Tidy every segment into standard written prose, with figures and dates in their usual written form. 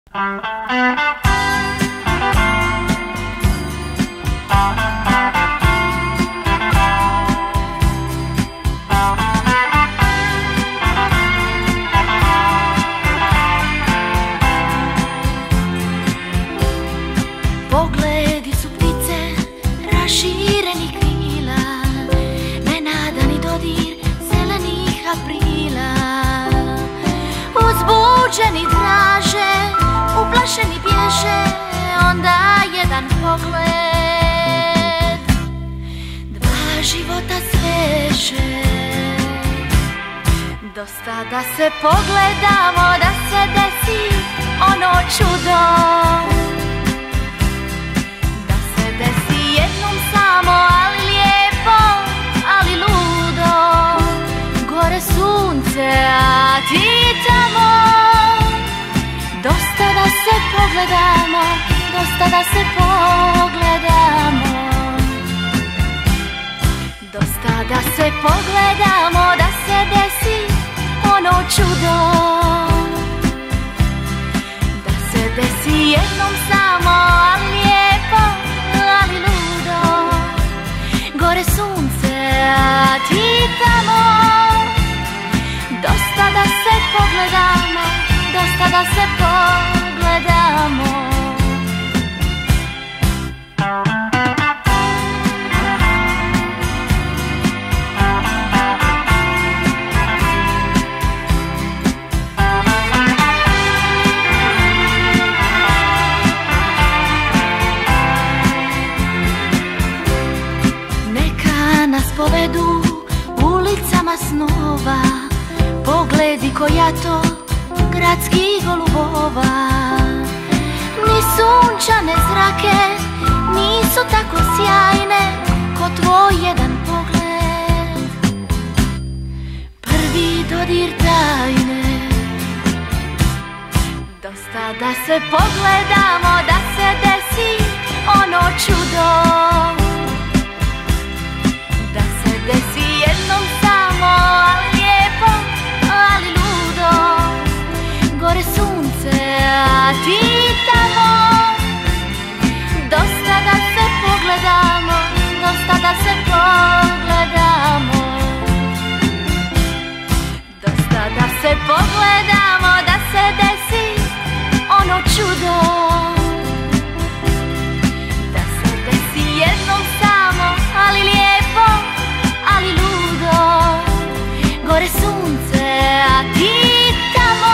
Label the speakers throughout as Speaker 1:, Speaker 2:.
Speaker 1: Pogledi su ptice raširenih krila, nenadani dodir zelenih aprila. Uzbuđeni traže, uplašeni bježe, onda jedan pogled, dva života sveže. Dosta da se pogledamo, da se desi ono čudo, da se desi jednom samo, ali lijepo, ali ludo. Gore sunce, a ti tamo. Dosta da se pogledamo, dosta da se pogledamo. Dosta da se pogledamo, da se desi ono čudo, da se desi jednom samo, ali lijepo, ali ludo. Gore sunce, a ti tamo. Dosta da se pogledamo, dosta da se pogledamo. Neka nas povedu ulicama snova, pogledi koja to gradskih golubova. Ni sunčane zrake nisu tako sjajne ko tvoj jedan pogled, prvi dodir tajne. Dosta da se pogledamo, da se desi ono čudo, da se desi jednom samo, ali lijepo, ali ludo. Gore sunce, a ti tamo. Dosta da se pogledamo, dosta da se pogledamo. Dosta da se pogledamo, da se desi ono čudo, da se desi jednom samo, ali lijepo, ali ludo. Gore sunce, a ti tamo.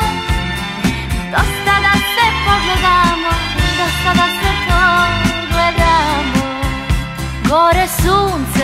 Speaker 1: Dosta da se pogledamo, dosta da se pogledamo. Gore sunce,